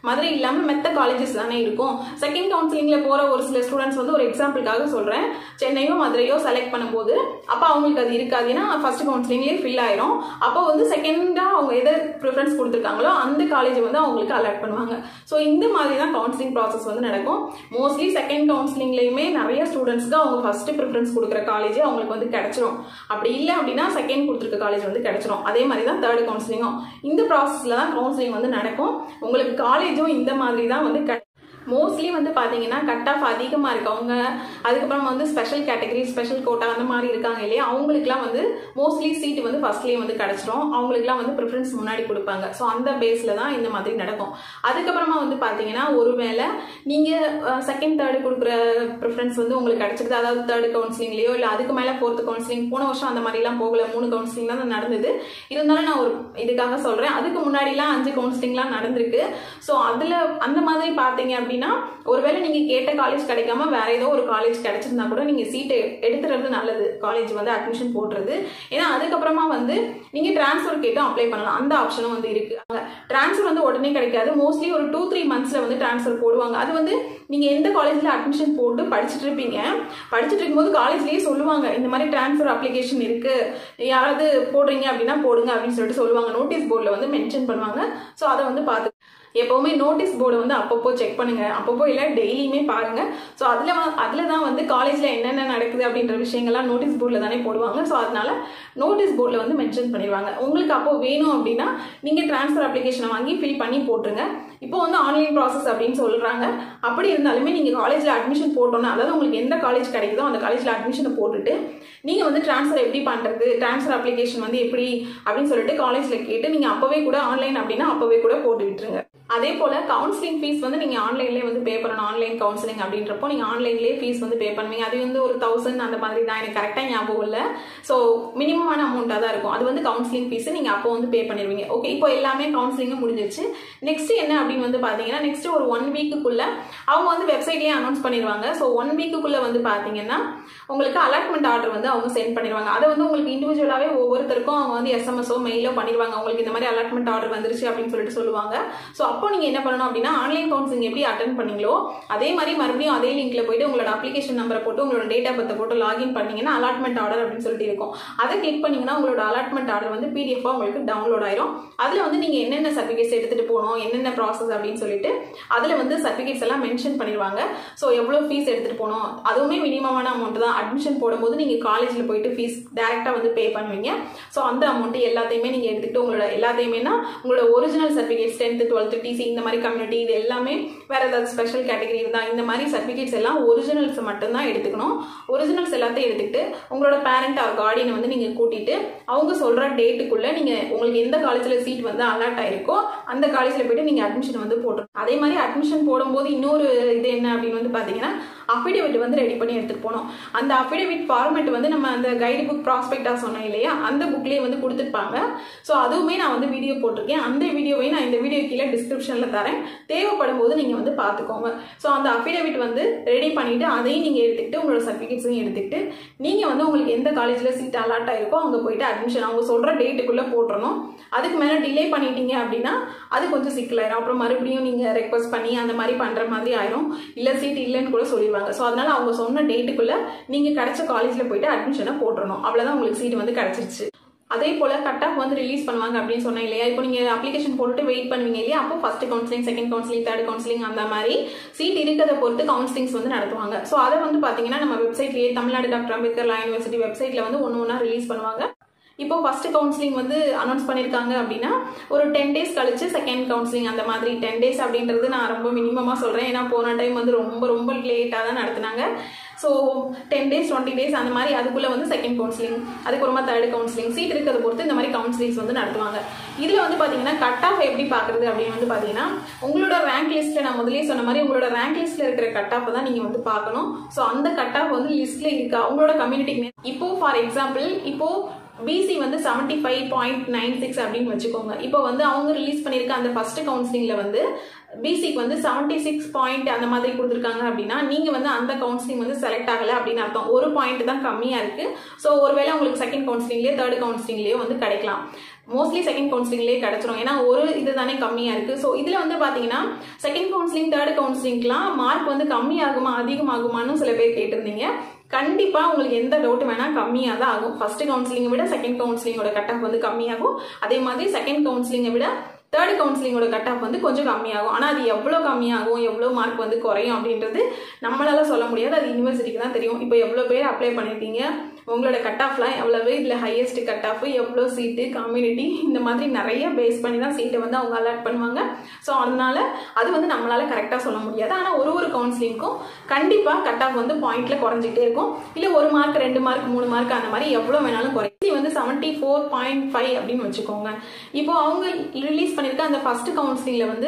[SPEAKER 1] மதுரை இல்லாமல் மெத்த காலேஜஸ் தானே இருக்கும். செகண்ட் கவுன்சிலிங்ல போற ஒரு சில ஸ்டூடெண்ட்ஸ் வந்து ஒரு எக்ஸாம்பிளுக்காக சொல்றேன், சென்னையோ மதுரையோ செலக்ட் பண்ணும்போது அப்போ அவங்களுக்கு அது இருக்காது, ஏன்னா ஃபர்ஸ்ட் கவுன்சிலிங்லேயே ஃபில் ஆயிரும். அப்போ வந்து செகண்டா அவங்க எதை ப்ரிஃபரன்ஸ் கொடுத்துருக்காங்களோ அந்த காலேஜ் வந்து அவங்களுக்கு அலாட் பண்ணுவாங்க. ஸோ இந்த மாதிரி தான் கவுன்சிலிங் ப்ராசஸ் வந்து நடக்கும். மோஸ்ட்லி செகண்ட் கவுன்சிலிங்லயுமே நிறைய ஸ்டூடெண்ட்ஸ்க்கு அவங்க ஃபர்ஸ்ட் ப்ரிஃபரன்ஸ் கொடுக்குற காலேஜ் அவங்களுக்கு வந்து கிடைச்சிரும். அப்படி இல்லை அப்படின்னா செகண்ட் கொடுத்துருக்க காலேஜ் வந்து கிடைச்சிரும். அதே மாதிரி தான் தேர்ட் கவுன்சிலிங்கும். இந்த ப்ராசஸ்ல தான் கவுன்சிலிங் வந்து நடக்கும். உங்களுக்கு காலேஜும் இந்த மாதிரி தான் வந்து மோஸ்ட்லி வந்து பார்த்தீங்கன்னா கட் ஆஃப் அதிகமாக இருக்கவங்க, அதுக்கப்புறம் வந்து ஸ்பெஷல் கேட்டகரி ஸ்பெஷல் கோட்டா அந்த மாதிரி இருக்காங்க இல்லையா, அவங்களுக்குலாம் வந்து மோஸ்ட்லி சீட் வந்து ஃபர்ஸ்ட்லேயே வந்து கிடச்சிரும். அவங்களுக்குலாம் வந்து ப்ரிஃபரன்ஸ் முன்னாடி கொடுப்பாங்க. ஸோ அந்த பேஸில் தான் இந்த மாதிரி நடக்கும். அதுக்கப்புறமா வந்து பார்த்தீங்கன்னா ஒருவேளை நீங்கள் செகண்ட் தேர்டு கொடுக்குற ப்ரிஃபரன்ஸ் வந்து உங்களுக்கு கிடச்சிருது, அதாவது தேர்டு கவுன்சிலிங்லேயோ இல்லை அதுக்கு மேலே ஃபோர்த்து கவுன்சிலிங், போன வருஷம் அந்த மாதிரிலாம் போகல, 3 கவுன்சிலிங் தான் நடந்தது. இருந்தாலும் நான் ஒரு இதுக்காக சொல்கிறேன், அதுக்கு முன்னாடிலாம் 5 கவுன்சிலிங்லாம் நடந்திருக்கு. ஸோ அதில் அந்த மாதிரி பார்த்தீங்க அப்படின்னா ஒருவேளை நீங்க கேட்ட காலேஜ் கிடைக்காம வேற ஏதோ ஒரு காலேஜ் கிடைச்சிருந்தா கூட நீங்க சீட்டை எடுத்துறது நல்லது, காலேஜ் வந்து அட்மிஷன் போடுறது. ஏன்னா அதுக்கப்புறமா வந்து நீங்க டிரான்ஸ்ஃபர் கேட்டும் அப்ளை பண்ணலாம், அந்த ஆப்ஷனும் வந்து இருக்கு. டிரான்ஸ்ஃபர் வந்து உடனே கிடைக்காது, மோஸ்ட்லி ஒரு 2-3 மந்த்ஸ்ல வந்து டிரான்ஸ்ஃபர் போடுவாங்க. அது வந்து நீங்க எந்த காலேஜ்ல அட்மிஷன் போட்டு படிச்சுட்டு இருப்பீங்க, படிச்சுட்டு இருக்கும்போது காலேஜ்லயே சொல்லுவாங்க இந்த மாதிரி டிரான்ஸ்ஃபர் அப்ளிகேஷன் இருக்கு, யாராவது போடுறீங்க அப்படின்னா போடுங்க அப்படின்னு சொல்லிட்டு சொல்லுவாங்க. நோட்டீஸ் போர்டில் வந்து மென்ஷன் பண்ணுவாங்க. ஸோ அதை வந்து பார்த்து எப்பவுமே நோட்டீஸ் போர்டை வந்து அப்பப்போ செக் பண்ணுங்க, அப்பப்போ இல்லை டெய்லியுமே பாருங்க. ஸோ அதில் தான் வந்து காலேஜில் என்னென்ன நடக்குது அப்படின்ற விஷயங்கள்லாம் நோட்டீஸ் போர்டில் தானே போடுவாங்க. ஸோ அதனால நோட்டீஸ் போர்டில் வந்து மென்ஷன் பண்ணிடுவாங்க. உங்களுக்கு அப்போ வேணும் அப்படின்னா நீங்கள் டிரான்ஸ்ஃபர் அப்ளிகேஷனை வாங்கி ஃபில் பண்ணி போட்டுருங்க. இப்போ வந்து ஆன்லைன் ப்ராசஸ் அப்படின்னு சொல்றாங்க. அப்படி இருந்தாலுமே நீங்கள் காலேஜில் அட்மிஷன் போட்டோன்னா, அதாவது உங்களுக்கு எந்த காலேஜ் கிடைக்குதோ அந்த காலேஜில் அட்மிஷனை போட்டுட்டு நீங்கள் வந்து டிரான்ஸ்ஃபர் எப்படி பண்ணுறது, டிரான்ஸ்ஃபர் அப்ளிகேஷன் வந்து எப்படி அப்படின்னு சொல்லிட்டு காலேஜில் கேட்டு நீங்கள் அப்போவே கூட ஆன்லைன் அப்படின்னா அப்போவே கூட போட்டு விட்டுருங்க. அதே போல கவுன்சிலிங் ஃபீஸ் வந்து நீங்க ஆன்லைன்லேயே வந்து பே பண்ணணும். ஆன்லைன் கவுன்சிலிங் அப்படின்றப்போ நீங்க ஆன்லைன்லேயே ஃபீஸ் வந்து பே பண்ணுவீங்க. அது வந்து ஒரு 1000 அந்த மாதிரி தான், எனக்கு கரெக்டாக ஞாபகம் இல்லை. ஸோ மினிமமான அமௌண்ட்டாக தான் இருக்கும். அது வந்து கவுன்சிலிங் ஃபீஸ் நீங்க அப்போ வந்து பே பண்ணிடுவீங்க. ஓகே, இப்போ எல்லாமே கவுன்சிலிங்கும் முடிஞ்சிருச்சு. நெக்ஸ்ட் என்ன அப்படின்னு வந்து பாத்தீங்கன்னா, நெக்ஸ்ட் ஒரு 1 வீக்குக்குள்ள அவங்க வந்து வெப்சைட்லேயே அனௌன்ஸ் பண்ணிடுவாங்க. ஸோ 1 வீக்குக்குள்ள வந்து பாத்தீங்கன்னா உங்களுக்கு அலாட்மெண்ட் ஆர்டர் வந்து அவங்க சென்ட் பண்ணிடுவாங்க. அதை வந்து உங்களுக்கு இண்டிவிஜுவலாகவே ஒவ்வொருத்தருக்கும் அவங்க வந்து எஸ்எம்எஸோ மெயிலோ பண்ணிடுவாங்க. உங்களுக்கு இந்த மாதிரி அலாட்மெண்ட் ஆர்டர் வந்துருச்சு அப்படின்னு சொல்லிட்டு சொல்லுவாங்க. ஸோ அப்போ நீங்க என்ன பண்ணணும் அப்படின்னா, ஆன்லைன் கவுன்சிலிங் எப்படி அட்டென்ட் பண்ணீங்களோ அதே மாதிரி மறுபடியும் அதே லிங்க்ல போயிட்டு உங்களோட அப்ளிகேஷன் நம்பரை போட்டு உங்களோட டேட் ஆஃப் பர்த் போட்டு லாகின் பண்ணீங்கன்னா அலாட்மெண்ட் ஆர்டர் அப்படின்னு சொல்லிட்டு இருக்கும். அதை கிளிக் பண்ணீங்கன்னா உங்களோட அலாட்மெண்ட் ஆர்டர் வந்து பிடிஎஃப் உங்களுக்கு டவுன்லோட் ஆயிரும். அதுல வந்து நீங்க என்னென்ன சர்டிஃபிகேட்ஸ் எடுத்துட்டு போகணும், என்னென்ன ப்ராசஸ் அப்படின்னு சொல்லிட்டு அதுல வந்து சர்டிஃபிகேட்ஸ் எல்லாம் மென்ஷன் பண்ணிடுவாங்க. ஸோ எவ்வளவு ஃபீஸ் எடுத்துட்டு போகணும், அதுவுமே மினிமமான அமௌண்ட் தான். அட்மிஷன் போடும்போது நீங்க காலேஜ்ல போயிட்டு ஃபீஸ் டைரக்டா வந்து பே பண்ணுவீங்க. ஸோ அந்த அமௌண்ட் எல்லாத்தையுமே நீங்க எடுத்துட்டு உங்களோட எல்லாத்தையுமேனா உங்களோட original certificates 10th 12th DC இந்த மாதிரி கம்யூனிட்டி இது எல்லாமே வேற ஏதாவது ஸ்பெஷல் கேட்டகரி இருந்தா இந்த மாதிரி சர்டிஃபிகேட்ஸ் எல்லாம் ஒரிஜினல்ஸ் மட்டும் தான் எடுத்துக்கணும். ஒரிஜினல்ஸ் எல்லாத்தையும் எடுத்துக்கிட்டு உங்களோட பேரண்ட் ஆர் கார்டியனை வந்து நீங்க கூட்டிட்டு அவங்க சொல்ற டேட்டுக்குள்ள நீங்க உங்களுக்கு எந்த காலேஜ்ல சீட் வந்து அலாட் ஆயிருக்கோ அந்த காலேஜ்ல போயிட்டு நீங்க அட்மிஷன் வந்து போட்டுரும். அதே மாதிரி அட்மிஷன் போடும்போது இன்னொரு இது என்ன அப்படின்னு வந்து பாத்தீங்கன்னா, அஃபிடேவிட் வந்து ரெடி பண்ணி எடுத்துட்டு போனோம். அந்த அஃபிடேவிட் ஃபார்மேட் வந்து நம்ம அந்த கைடு புக் ப்ராஸ்பெக்டா சொன்னோம் இல்லையா, அந்த புக்லேயே வந்து கொடுத்துருப்பாங்க. ஸோ அதுவுமே நான் வந்து வீடியோ போட்டிருக்கேன். அந்த வீடியோவையும் நான் இந்த வீடியோ கீழே டிஸ்கிரிப்ஷன்ல தரேன், தேவைப்படும் போது நீங்க வந்து பார்த்துக்கோங்க. ஸோ அந்த அஃபிடேவிட் வந்து ரெடி பண்ணிட்டு அதையும் நீங்க எடுத்துக்கிட்டு உங்களோட சர்டிஃபிகேட்ஸையும் எடுத்துக்கிட்டு நீங்க வந்து உங்களுக்கு எந்த காலேஜ்ல சீட் அலாட் ஆயிருக்கோ அங்க போயிட்டு அட்மிஷன் அவங்க சொல்ற டேட்டுக்குள்ள போட்டுறணும். அதுக்கு மேல டிலே பண்ணிட்டீங்க அப்படின்னா அது கொஞ்சம் சிக்கலாயிரும். அப்புறம் மறுபடியும் நீங்க ரெக்வஸ்ட் பண்ணி அந்த மாதிரி பண்ற மாதிரி ஆயிரும், இல்ல சீட் இல்லைன்னு கூட சொல்லிடுவாங்க. ஸோ அதனால அவங்க சொன்ன டேட்டுக்குள்ள நீங்க கிடைச்ச காலேஜ்ல போயிட்டு அட்மிஷனை போட்டுறணும். அவ்வளவுதான், உங்களுக்கு சீட் வந்து கிடைச்சிருச்சு. அதே போல கட் ஆஃப் வந்து ரிலீஸ் பண்ணுவாங்க அப்படின்னு சொன்னேன் இல்லையா. இப்போ நீங்க அப்ளிகேஷன் போட்டுட்டு வெயிட் பண்ணுவீங்க இல்லையா, அப்போ first counselling, second counselling, third counselling அந்த மாதிரி சீட் இருக்கிறத பொறுத்து கவுன்சிலிங்ஸ் வந்து நடத்துவாங்க. ஸோ அதை வந்து பாத்தீங்கன்னா நம்ம வெப்சைட்லயே Tamil Nadu doctor Ambedkar law university வெப்சைட்ல வந்து ஒன்னா ரிலீஸ் பண்ணுவாங்க. இப்போ ஃபர்ஸ்ட் கவுன்சிலிங் வந்து அனௌன்ஸ் பண்ணியிருக்காங்க அப்படின்னா ஒரு 10 days கழிச்சு செகண்ட் கவுன்சிலிங் அந்த மாதிரி 10 days அப்படின்றது நான் ரொம்ப மினிமமாக சொல்கிறேன். ஏன்னா போன டைம் வந்து ரொம்ப லேட்டாக தான் நடத்துனாங்க. ஸோ 10 days 20 days அந்த மாதிரி அதுக்குள்ளே வந்து செகண்ட் கவுன்சிலிங், அதுக்கப்புறமா தேர்ட் கவுன்சிலிங் சீட் இருக்கிறத பொறுத்து இந்த மாதிரி கவுன்சிலிங்ஸ் வந்து நடத்துவாங்க. இதில் வந்து பார்த்தீங்கன்னா கட் ஆஃப் எப்படி பார்க்குறது அப்படின்னு வந்து பார்த்தீங்கன்னா, உங்களோட ரேங்க் லிஸ்ட்டில் நான் முதலே சொன்ன மாதிரி உங்களோட ரேங்க் லிஸ்ட்டில் இருக்கிற கட் ஆஃப் தான் நீங்கள் வந்து பார்க்கணும். ஸோ அந்த கட் ஆஃப் வந்து லிஸ்ட்டில் இருக்கா உங்களோட கம்யூனிட்டிக்கு. இப்போ ஃபார் எக்ஸாம்பிள் இப்போ பிசி வந்து 75.96 அப்படின்னு வச்சுக்கோங்க. இப்போ வந்து அவங்க ரிலீஸ் பண்ணியிருக்க அந்த ஃபர்ஸ்ட் கவுன்சிலிங்ல வந்து பிசிக்கு வந்து 76 பாயிண்ட் அந்த மாதிரி கொடுத்துருக்காங்க அப்படின்னா நீங்க வந்து அந்த கவுன்சிலிங் வந்து செலக்ட் ஆகல அப்படின்னு அர்த்தம். ஒரு பாயிண்ட் தான் கம்மியா இருக்கு. ஸோ ஒருவேளை உங்களுக்கு செகண்ட் கவுன்சிலிங்லயோ தேர்ட் கவுன்சிலிங்லயோ வந்து கிடைக்கலாம். மோஸ்ட்லி செகண்ட் கவுன்சிலிங்லேயே கிடைச்சிரும். ஏன்னா ஒரு இது தானே கம்மியாக இருக்குது. ஸோ இதில் வந்து பார்த்தீங்கன்னா செகண்ட் கவுன்சிலிங் தேர்ட் கவுன்சிலிங்லாம் மார்க் வந்து கம்மியாகுமா அதிகமாகுமான்னு சில பேர் கேட்டிருந்தீங்க. கண்டிப்பாக உங்களுக்கு எந்த டவுட் வேணால் கம்மியாக தான் ஆகும். ஃபர்ஸ்ட் கவுன்சிலிங்கை விட செகண்ட் கவுன்சிலிங்கோட கட் ஆஃப் வந்து கம்மியாகும். அதே மாதிரி செகண்ட் கவுன்சிலிங்கை விட தேர்ட் கவுன்சிலிங்கோட கட் ஆஃப் வந்து கொஞ்சம் கம்மியாகும். ஆனால் அது எவ்வளோ கம்மியாகும், எவ்வளோ மார்க் வந்து குறையும் அப்படின்றது நம்மளால சொல்ல முடியாது. அது யூனிவர்சிட்டிக்கு தான் தெரியும். இப்போ எவ்வளோ பேர் அப்ளை பண்ணியிருக்கீங்க, உங்களோட கட் ஆஃப்லாம் எவ்வளவு, இதில் ஹையஸ்ட் கட் ஆஃப் எவ்வளோ சீட்டு, கம்யூனிட்டி, இந்த மாதிரி நிறைய பேஸ் பண்ணி தான் சீட்டை வந்து அவங்க அலாட் பண்ணுவாங்க. ஸோ அதனால அது வந்து நம்மளால கரெக்டாக சொல்ல முடியாது. ஆனால் ஒரு கவுன்சிலிங்க்கும் கண்டிப்பாக கட் ஆஃப் வந்து பாயிண்ட்ல குறைஞ்சிட்டே இருக்கும். இல்லை 1 மார்க் 2 மார்க் 3 மார்க் அந்த மாதிரி எவ்வளோ வேணாலும் குறையும். வந்து 74.5 அப்படின்னு வச்சுக்கோங்க. இப்போ அவங்க ரிலீஸ் பண்ணிருக்க அந்த ஃபர்ஸ்ட் கவுன்சிலிங்ல வந்து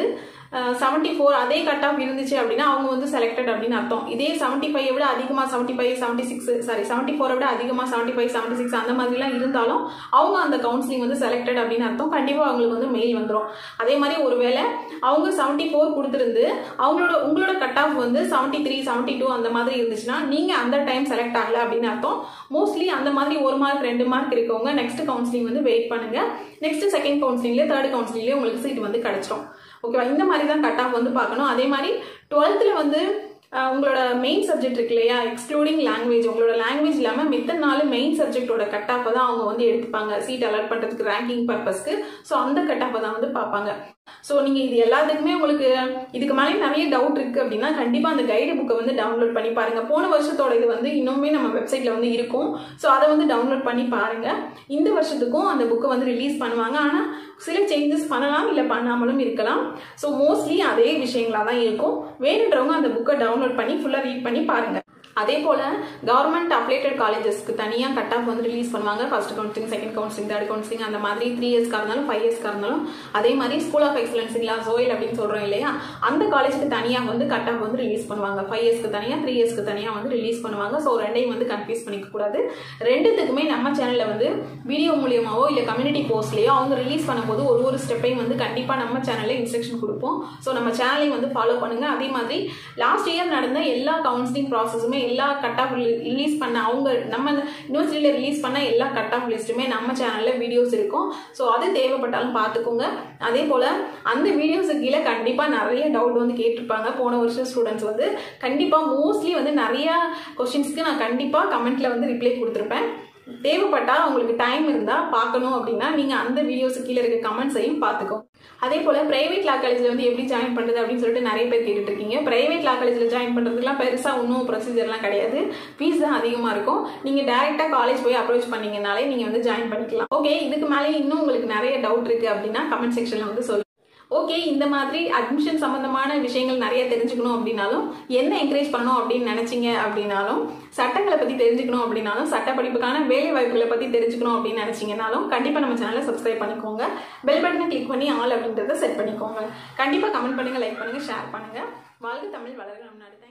[SPEAKER 1] 74 அதே கட் ஆஃப் இருந்துச்சு அப்படின்னா அவங்க வந்து செலக்டட் அப்படின்னு அர்த்தம். இதே 75 விட அதிகமா 75 76 சாரி 74 விட அதிகமா 75 76 அந்த மாதிரிலாம் இருந்தாலும் அவங்க அந்த கவுன்சிலிங் வந்து செலக்டட் அப்படின்னு அர்த்தம். கண்டிப்பா அவங்களுக்கு வந்து மெயில் வந்துடும். அதே மாதிரி ஒருவேளை அவங்க 74 கொடுத்துருந்து உங்களோட கட் ஆஃப் வந்து 73 72 அந்த மாதிரி இருந்துச்சுன்னா நீங்க அந்த டைம் செலக்ட் ஆகல அப்படின்னு அர்த்தம். மோஸ்ட்லி அந்த மாதிரி 1 மார்க் 2 மார்க் இருக்கவங்க நெக்ஸ்ட் கவுன்சிலிங் வந்து வெயிட் பண்ணுங்க. நெக்ஸ்ட் செகண்ட் கவுன்சிலிங்லேயே தேர்ட் கவுன்சிலிங்லேயே உங்களுக்கு சீட் வந்து கிடைச்சிடும். ஓகேவா? இந்த மாதிரி தான் கட் ஆஃப் வந்து பார்க்கணும். அதே மாதிரி 12th வந்து உங்களோட மெயின் சப்ஜெக்ட் இருக்கு இல்லையா, எக்ஸ்க்ளூடிங் லாங்குவேஜ், உங்களோட லாங்குவேஜ் இல்லாமல் மித்த 4 மெயின் சப்ஜெக்டோட கட் ஆஃப் தான் அவங்க வந்து எடுத்துப்பாங்க சீட் அலாட் பண்ணுறதுக்கு ரேங்கிங் பர்பஸ்க்கு. ஸோ அந்த கட் ஆஃப் தான் வந்து பார்ப்பாங்க. ஸோ நீங்கள் இது எல்லாத்துக்குமே உங்களுக்கு இதுக்கு மேலே நிறைய டவுட் இருக்குது அப்படின்னா கண்டிப்பாக அந்த கைடு புக்கை வந்து டவுன்லோட் பண்ணி பாருங்கள். போன வருஷத்தோட இது வந்து இன்னுமே நம்ம வெப்சைட்டில் வந்து இருக்கும். ஸோ அதை வந்து டவுன்லோட் பண்ணி பாருங்கள். இந்த வருஷத்துக்கும் அந்த புக்கை வந்து ரிலீஸ் பண்ணுவாங்க. ஆனால் சில சேஞ்சஸ் பண்ணலாம், இல்லை பண்ணாமலும் இருக்கலாம். ஸோ மோஸ்ட்லி அதே விஷயங்களாக தான் இருக்கும். வேணுன்றவங்க அந்த புக்கை டவுன்லோட் பண்ணி ஃபுல்லாக ரீட் பண்ணி பாருங்கள். அதே போல் கவர்மெண்ட் அப்ளேட்டட் காலேஜஸ்க்கு தனியாக கட் ஆஃப் வந்து ரிலீஸ் பண்ணுவாங்க. First counselling, second counselling, third counselling அந்த மாதிரி 3 இயர்ஸ்க்காக இருந்தாலும் 5 இயர்ஸ்க்காக இருந்தாலும். அதே மாதிரி ஸ்கூல் ஆஃப் எக்ஸலன்ஸுங்களா சோயில் அப்படின்னு சொல்கிறோம் இல்லையா, அந்த காலேஜுக்கு தனியாக வந்து கட் ஆஃப் வந்து ரிலீஸ் பண்ணுவாங்க. 5 இயர்ஸ்க்கு தனியாக 3 இயர்ஸ்க்கு தனியாக வந்து ரிலீஸ் பண்ணுவாங்க. ஸோ ரெண்டையும் வந்து கன்ஃபியூஸ் பண்ணிக்க கூடாது. ரெண்டுத்துக்குமே நம்ம சேனலில் வந்து வீடியோ மூலியமாவோ இல்லை கம்யூனிட்டி போஸ்ட்லேயோ அவங்க ரிலீஸ் பண்ணும்போது ஒரு ஸ்டெப்பையும் வந்து கண்டிப்பாக நம்ம சேனலில் இன்ஸ்ட்ரக்ஷன் கொடுப்போம். ஸோ நம்ம சேனலையும் வந்து ஃபாலோ பண்ணுங்கள். அதே மாதிரி லாஸ்ட் இயர் நடந்த எல்லா கவுன்சிலிங் ப்ராசஸுமே எல்லா கட் ஆஃப் ரிலீஸ் பண்ண அவங்க நம்ம யூனிவர்சிட்டியில் ரிலீஸ் பண்ண எல்லா கட் ஆஃப் லிஸ்ட்டுமே நம்ம சேனலில் வீடியோஸ் இருக்கும். ஸோ அது தேவைப்பட்டாலும் பார்த்துக்கோங்க. அதே போல் அந்த வீடியோஸுக்கு கீழே கண்டிப்பாக நிறைய டவுட் வந்து கேட்டிருப்பாங்க. போன வருஷம் ஸ்டூடெண்ட்ஸ் வந்து கண்டிப்பாக மோஸ்ட்லி வந்து நிறைய கொஸ்டின்ஸ்க்கு நான் கண்டிப்பாக கமெண்ட்டில் வந்து ரிப்ளை கொடுத்துருப்பேன். தேவைப்பட்டால் உங்களுக்கு டைம் இருந்தால் பார்க்கணும் அப்படின்னா நீங்கள் அந்த வீடியோஸுக்கு கீழே இருக்க கமெண்ட்ஸையும் பார்த்துக்கோ. அதே போல் பிரைவேட் லா காலேஜில் வந்து எப்படி ஜாயின் பண்ணுறது அப்படின்னு சொல்லிட்டு நிறைய பேர் கேட்டுட்டு இருக்கீங்க. பிரைவேட் லா காலேஜில் ஜாயின் பண்ணுறதுக்குலாம் பெருசாக ஒன்றும் ப்ரொசீஜர்லாம் கிடையாது. ஃபீஸ் தான் அதிகமாக இருக்கும். நீங்கள் டேரெக்டாக காலேஜ் போய் அப்ரோச் பண்ணீங்கனாலே நீங்கள் வந்து ஜாயின் பண்ணிக்கலாம். ஓகே, இதுக்கு மேலே இன்னும் உங்களுக்கு நிறைய டவுட் இருக்குது அப்படின்னா கமெண்ட் செக்ஷனில் வந்து சொல்லுங்கள். ஓகே, இந்த மாதிரி அட்மிஷன் சம்பந்தமான விஷயங்கள் நிறைய தெரிஞ்சுக்கணும் அப்படின்னாலும், என்ன என்கரேஜ் பண்ணணும் அப்படின்னு நினைச்சீங்க அப்படின்னாலும், சட்டங்களை பற்றி தெரிஞ்சுக்கணும் அப்படின்னாலும், சட்ட படிப்புக்கான வேலை வாய்ப்புகளை பற்றி தெரிஞ்சுக்கணும் அப்படின்னு நினைச்சீங்கனாலும் கண்டிப்பாக நம்ம சேனலை சப்ஸ்கிரைப் பண்ணிக்கோங்க. பெல் பட்டனை கிளிக் பண்ணி ஆல் அப்படின்றத செட் பண்ணிக்கோங்க. கண்டிப்பாக கமெண்ட் பண்ணுங்கள், லைக் பண்ணுங்கள், ஷேர் பண்ணுங்கள். வாழ்க தமிழ், வளர்க நம் நாடு.